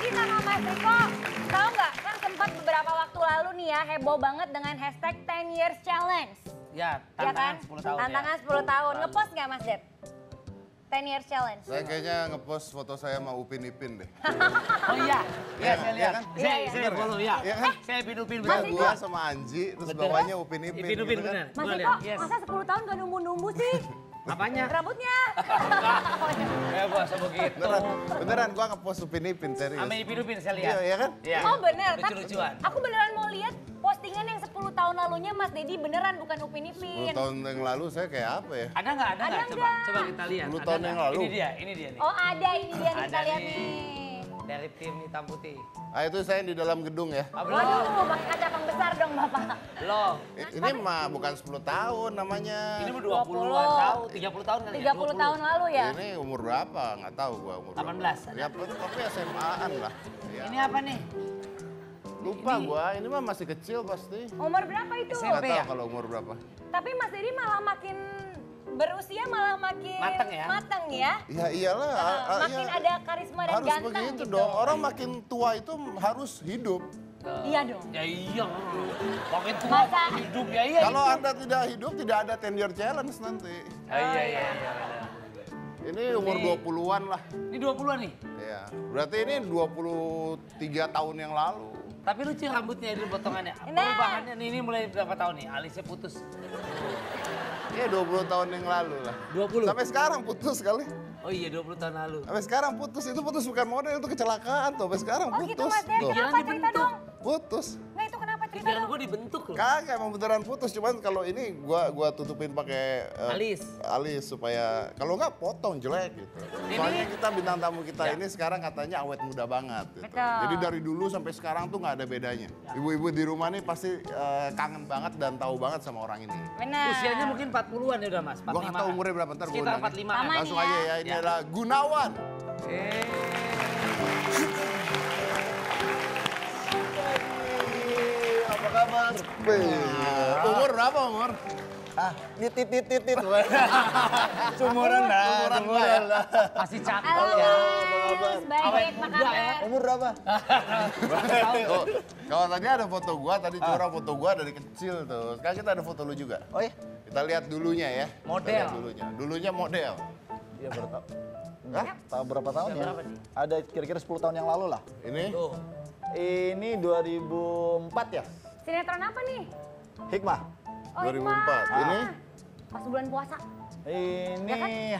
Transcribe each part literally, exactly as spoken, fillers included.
Dedi sama Mas Riko, tahu nggak kan sempat beberapa waktu lalu nih ya heboh banget dengan hashtag ten years challenge. Ya, Ya tantangan kan? sepuluh tahun Tantangan ya. sepuluh tahun. Ngepost nggak Mas Ded? ten years challenge. Saya kayaknya ngepost foto saya sama Upin Ipin deh. Oh iya, iya saya lihat. kan? Saya, Iya, saya follow ya. Iya kan? Saya Upin-Upin Gua, betul. gua sama Anji, terus Betul. bawahnya Upin Ipin. Upin-Upin gitu kan. benar. Mas Gua Riko, lihat. Yes. masa sepuluh tahun gak numbu-numbu sih? Apanya? Rambutnya. Ya bos, begitu. Beneran, beneran gua ngepost Upin Ipin serius. Sama Upin-Upin saya lihat. Iya, iya kan? Iya. Oh bener, tapi Lucu-lucuan. aku beneran mau lihat postingan yang sepuluh tahun lalunya Mas Dedi beneran bukan Upin sepuluh Ipin. tahun yang lalu saya kayak apa ya? Ada nggak? Ada Ada nggak? Coba, nggak? coba kita lihat. sepuluh Ada tahun nggak? yang lalu. Ini dia, ini dia nih. Oh ada, ini dia nih, kita Ada lihat nih. nih. Dari tim hitam putih. Ah itu saya di dalam gedung ya. Ah, belum. Waduh, pakai kacamata besar dong Bapak. Belum. I- Ini mah bukan sepuluh tahun namanya. Ini mau dua puluhan tahun, tiga puluh tahun kali ya? tiga puluh tahun lalu ya? Ini umur berapa? Nggak tahu gua umur delapan belas. berapa. Ya tapi S M A-an lah. Ya. Ini apa nih? Lupa gua, ini mah masih kecil pasti. Umur berapa itu? S M P. Nggak tahu ya? kalau umur berapa. Tapi Mas Dedi malah makin berusia malah makin Mateng ya? mateng ya. Ya iyalah. Uh, ah, ah, makin iya. ada karisma dan Harus ganteng begitu gitu. dong. Orang makin tua itu harus hidup. Iya dong. Ya iya. Makin tua, Masa- makin hidup ya iya. Kalau itu. Anda tidak hidup, tidak ada ten year challenge nanti. Ah, iya, iya, iya. benar. Ini umur Ini- dua puluhan lah. Ini dua puluhan nih. Ya, berarti ini dua puluh tiga tahun yang lalu. Tapi lucu rambutnya ini potongannya. Nah. Perubahannya nih, ini mulai berapa tahun nih? Alisnya putus. Iya, dua puluh tahun yang lalu lah. dua puluh? Sampai sekarang putus kali. Oh iya, dua puluh tahun lalu. Sampai sekarang putus, itu putus bukan model, itu kecelakaan tuh. Sampai sekarang Oh putus. gitu Mas Dedi, Tuh. kenapa Jangan cerita dibentuk. dong? Putus. Nggak itu kenapa cerita Pikiran dong? gue dibentuk loh. Kagak emang beneran putus, cuman kalau ini gua gua tutupin pakai eh, Alis. alis supaya kalau nggak potong jelek gitu. Ini- Soalnya kita bintang tamu kita Ya. ini sekarang katanya awet muda banget gitu. Betul. Jadi dari dulu sampai sekarang tuh nggak ada bedanya. Ibu-ibu di rumah nih pasti eh, kangen banget dan tahu banget sama orang ini. Benar. Usianya mungkin empat puluhan ya udah mas? Gua nggak tahu umurnya berapa, ntar gua Sekitar undangin. empat puluh lima. Sama Langsung nih aja ya. ya, ini Ya. adalah Gunawan. Eh. Apa kabar? Umur berapa umur? Ah, titit titit titit. Sumuran lah, sumuran lah. Masih cakep Halo ya. Mas, baik, Awet apa muda ya. kabar? Umur berapa? Oh, kalau tadi ada foto gua, tadi curang foto gua dari kecil tuh. Sekarang kita ada foto lu juga. Oh ya? Kita lihat dulunya ya. Kita Model. lihat dulunya. Dulunya model. Iya berapa? Hah? Tahu berapa tahun ya? Berapa nih? Ada kira-kira sepuluh tahun yang lalu lah. Ini? Tuh. Ini dua ribu empat ya? Sinetron apa nih? Hikmah. Oh, dua ribu empat. Hikmah. Ini? Pas bulan puasa. Ini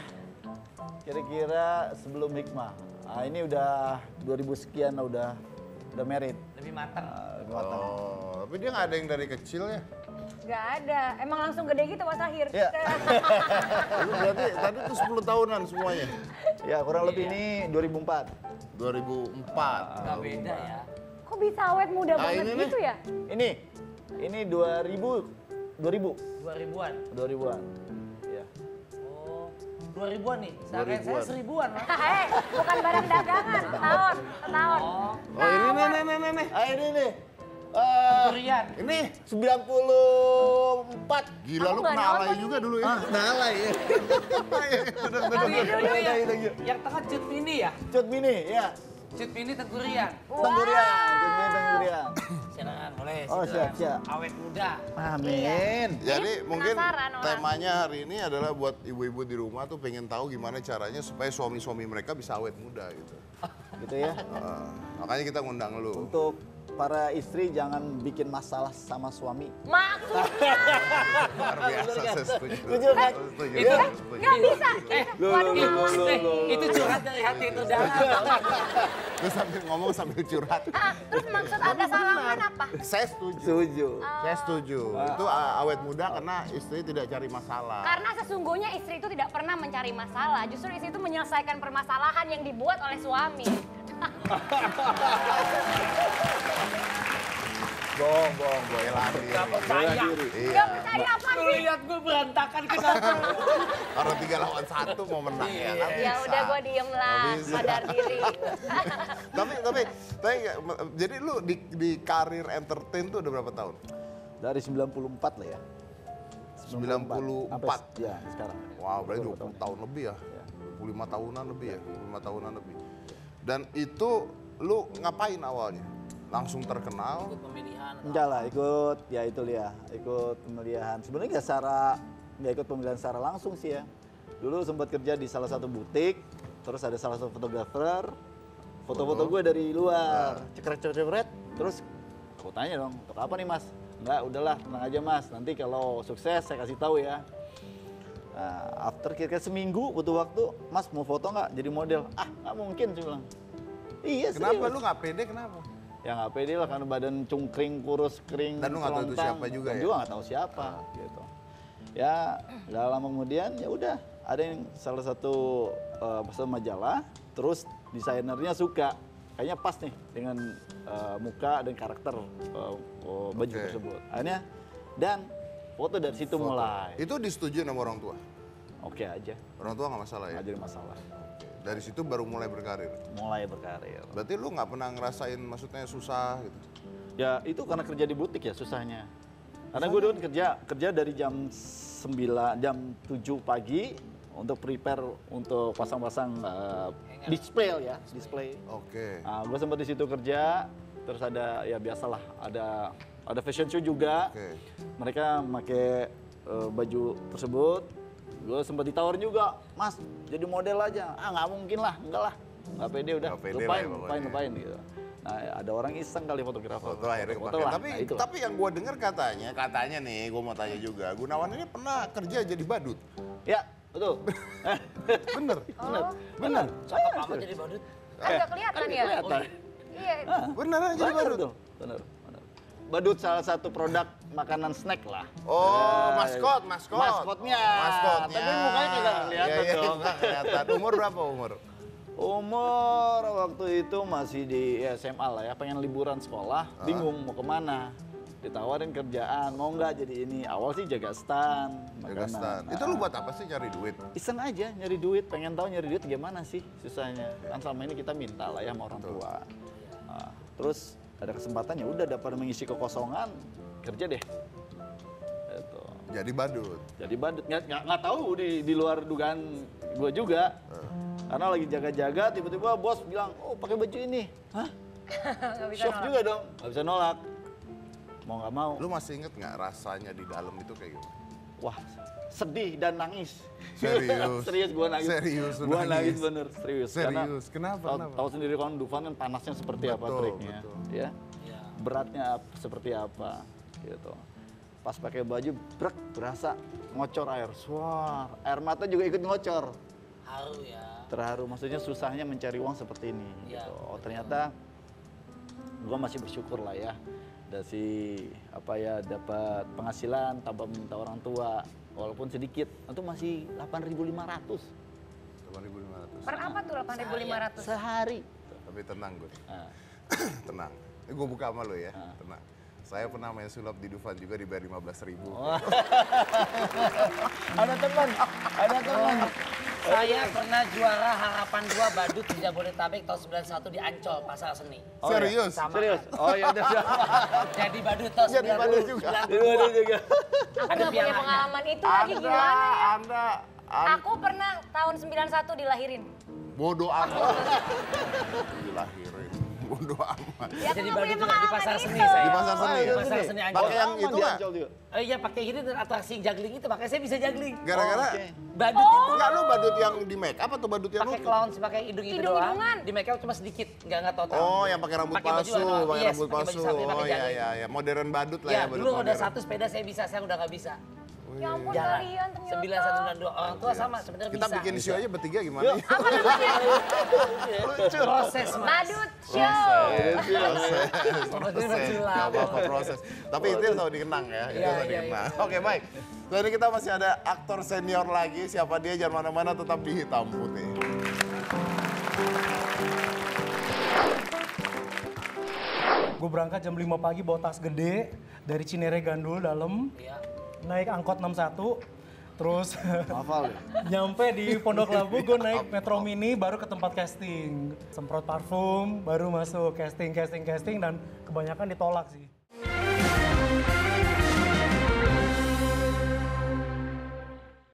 kira-kira sebelum Hikmah. Ah, ini udah dua ribu sekian lah, udah udah married. Lebih matang. Ah, lebih matang. Oh, tapi dia nggak ada yang dari kecil ya? Gak ada. Emang langsung gede gitu Mas Ahir. Iya. Lu berarti tadi tuh sepuluh tahunan semuanya. Ya kurang lebih ini dua ribu empat. dua ribu empat. Gak beda ya. Kok bisa awet muda Nah, banget ini nih. gitu ya? Ini, ini dua ribu, dua ribu, Dua ribuan. dua ribuan. Ya. Oh, dua ribuan nih. Saya Dua ribuan. saya seribuan mas. Hei, bukan barang dagangan. Setahun, setahun. Oh, Oh ini nih, nih, nih, nih, nih. Ah ini nih. Eh, Korean. Ini sembilan puluh empat. gila Aku lu nggak kena nonton alay ini. juga dulu ya. Nah lah ya. Duduk, duduk, Ini duduk. dulu yang, Thank you. yang tengah cut mini ya. Cut mini, ya. Cut mini tenggurian. Tenggurian, cut mini tenggurian. Silakan boleh. Oh, silakan. siap, siap. Awet muda. Amin. Jadi mungkin penasaran orang. temanya hari ini adalah buat ibu-ibu di rumah tuh pengen tahu gimana caranya supaya suami-suami mereka bisa awet muda gitu. Gitu ya. Ah, makanya kita ngundang lu. Untuk para istri jangan bikin masalah sama suami. Maksudnya Luar biasa, saya setuju. Setuju, kan? Setuju, Itu- saya setuju. nggak bisa. Eh, Waduh, itu, mama. eh, itu curhat dari hati itu dah. Terus sambil ngomong sambil curhat. Ah, terus maksud ada salaman apa? Saya setuju. Setuju. Saya setuju. Itu uh, awet muda karena istri tidak cari masalah. Karena sesungguhnya istri itu tidak pernah mencari masalah. Justru istri itu menyelesaikan permasalahan yang dibuat oleh suami. Bohong, bohong, bohong. Bela diri. Gak percaya. Iya. Gak percaya apa Lu sih? lihat gue berantakan kenapa? Karena tiga lawan satu mau menang ya. nggak Ya bisa. udah gue diem lah, Nggak bisa. sadar diri. tapi tapi tapi jadi lu di, di karir entertain tuh udah berapa tahun? Dari sembilan puluh empat lah ya. sembilan puluh empat. Sampai, ya, sekarang. Wow, berarti dua puluh tahun lebih ya. Ya. dua puluh lima tahunan lebih ya, dua puluh lima tahunan lebih. Dan itu lu ngapain awalnya? Langsung terkenal? Ikut pemilihan. atau Enggak lah, ikut ya itu dia, ikut pemilihan. Sebenarnya nggak secara nggak ikut pemilihan secara langsung sih ya. Dulu sempat kerja di salah satu butik, terus ada salah satu fotografer, foto-foto gue dari luar, cekrek-cekrek, terus aku tanya dong, untuk apa nih mas? Enggak, udahlah, tenang aja mas, nanti kalau sukses saya kasih tahu ya. Nah, after kira-kira seminggu butuh waktu, mas mau foto nggak jadi model? Ah, nggak mungkin sih bilang. Iya Kenapa serius. lu nggak pede, kenapa? Ya nggak pede lah karena badan cungkring, kurus, kering, Dan lu nggak tahu itu terontang. siapa juga Dan ya? juga nggak tahu siapa gitu. Ya nggak lama kemudian ya udah ada yang salah satu uh, pesan majalah, terus desainernya suka, kayaknya pas nih dengan uh, muka dan karakter uh, uh, baju Oke. tersebut. Akhirnya dan foto dari situ Foto. mulai. Itu disetujui sama orang tua? Oke aja, Orang tua nggak masalah ya? nggak jadi masalah. Oke. Dari situ baru mulai berkarir? Mulai berkarir. Berarti lu nggak pernah ngerasain maksudnya susah gitu? Ya itu karena kerja di butik ya susahnya. Karena gue dulu kerja kerja dari jam sembilan, jam tujuh pagi untuk prepare untuk pasang-pasang uh, display ya, display. Oke. Nah, gue sempat di situ kerja, terus ada ya biasalah ada ada fashion show juga. Oke. Mereka pakai uh, baju tersebut. Gue sempat ditawarin juga, mas jadi model aja. Ah nggak mungkin lah, enggak lah, nggak pede udah, Nggak pede lah lupain, ya lupain, pokoknya. lupain gitu. Nah ada orang iseng kali fotografer. Foto akhirnya Foto kepake. lah, Tapi nah, itulah. tapi yang gue dengar katanya, katanya nih, gue mau tanya juga, Gunawan ini pernah kerja jadi badut. Ya betul. Bener? Bener, bener. cakep amat jadi badut. Kan nggak kelihatan Kan ya? kelihatan. Iya. Ah, Beneran jadi bener badut? betul, bener, bener. Badut salah satu produk makanan snack lah. Oh, Ya, maskot, maskot. Maskotnya. Maskotnya. Tapi mukanya kagak kelihatan Iya, iya, dong. nggak kelihatan. Umur berapa umur? Umur waktu itu masih di ya, S M A lah ya, pengen liburan sekolah, bingung mau kemana. Ditawarin kerjaan, mau nggak jadi ini. Awal sih jaga stand, Jaga makanan. stand. Nah, Itu lu buat apa sih cari duit? iseng aja nyari duit, pengen tahu nyari duit gimana sih susahnya. Kan selama ini kita minta lah ya sama orang Betul. tua. Nah, terus ada kesempatan ya udah dapat mengisi kekosongan, kerja deh. Itu. Jadi badut. Jadi badut nggak nggak nggak tahu di di luar dugaan gue juga. Karena lagi jaga-jaga tiba-tiba bos bilang, "Oh, pakai baju ini." Hah? Nggak bisa Shock nolak. juga dong. Nggak bisa nolak. Mau nggak mau. Lu masih inget nggak rasanya di dalam itu kayak gimana? Wah, sedih dan nangis. Serius? Serius gue nangis. Serius lu Gue nangis? nangis bener, serius. Karena Serius? Kenapa? Tahu, Kenapa? tahu sendiri kan Dufan kan panasnya seperti apa Betul, triknya, betul. ya. Iya. Beratnya ap- seperti apa, gitu. Pas pakai baju, brek, berasa ngocor air. Suar, air mata juga ikut ngocor. Haru ya. Terharu, maksudnya susahnya mencari uang seperti ini. Iya. Gitu. Oh ternyata, gue masih bersyukur lah ya. Dari apa ya dapat penghasilan tanpa minta orang tua, walaupun sedikit, itu masih delapan ribu lima ratus delapan ribu lima ratus. Per apa tuh delapan ribu lima ratus? sehari. Tapi tenang gue. Nah, Tenang. Ini gue buka sama lu ya. Ah. Tenang. Saya pernah main sulap di Dufan juga dibayar lima belas ribu. Oh. ada teman, ada teman. Saya pernah juara harapan dua badut di Jabodetabek tahun sembilan puluh satu di Ancol, Pasar Seni. Oh, ya? Serius? Sama. Serius? Oh ya udah. Jadi badut tahun Jadi sembilan puluh, badut juga. sembilan Itu puluh dua. ada juga. Aku Ada nggak punya pialanya. pengalaman itu lagi Anda, gimana ya? Anda, Anda, Aku pernah tahun sembilan puluh satu dilahirin. bodoh amat. Dilahirin. Bodoh amat. Ya aku Jadi nggak punya badut juga di pengalaman Pasar itu. Seni saya. Di pasar seni. Di Pasar Seni Ancol. Pakai yang Aman itu di nggak? Ancol juga. Oh iya pakai ini dan atraksi juggling itu, makanya saya bisa juggling. Gara-gara Oke. Badut itu enggak lu badut yang di make up atau badut yang pakai lu? clown, pakai hidung itu doang. Hidung-hidungan. Di make up cuma sedikit, nggak nggak total. Oh, yang pakai rambut Pakai baju palsu, ano- pakai yes, rambut pakai baju palsu. samping, pakai Oh iya juggling. iya iya, modern badut lah Ya, ya, badut dulu udah modern. satu sepeda saya bisa, saya udah nggak bisa. Ya ampun Jangan. kalian ternyata. sembilan satu sembilan dua orang tua sama sebenarnya Kita bisa. bikin show aja bertiga gimana? Yuk. Apa namanya? Proses mas. Badut show. Proses, Proses. proses. Gak apa-apa proses. Tapi itu yang tahu dikenang ya, itu Iya, yang tahu iya, dikenang. Oke baik. Jadi ini kita masih ada aktor senior lagi, siapa dia jangan mana-mana tetap di Hitam Putih. Gue berangkat jam lima pagi bawa tas gede dari Cinere Gandul dalam, Iya. naik angkot enam satu, terus Hafal ya? nyampe di Pondok Labu gue naik Metro Mini baru ke tempat casting. Semprot parfum, baru masuk casting, casting, casting dan kebanyakan ditolak sih.